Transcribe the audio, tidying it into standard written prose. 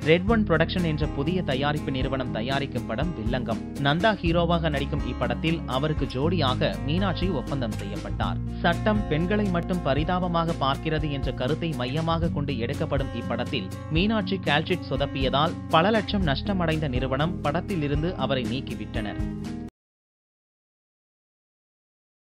Red one production என்ற புதிய தயாரிப்பு நிறுவனம் தயாரிக்கும் படம் வில்லங்கம். நந்தா ஹீரோவாக நடிக்கும் இப்படத்தில் அவருக்கு ஜோடியாக மீனாட்சி ஒப்பந்தம் செய்யப்பட்டார். சட்டம் பெண்களை மட்டும் பரிதாபமாக பார்க்கிறது என்ற கருத்தை மையமாக கொண்டு எடுக்கப்படும் இப்படத்தில் மீனாட்சி கால்ஷீட் சொதப்பியதால் பல லட்சம் நஷ்டமடைந்த நிறுவனம் படத்தில் இருந்து அவரை நீக்கிவிட்டனர்.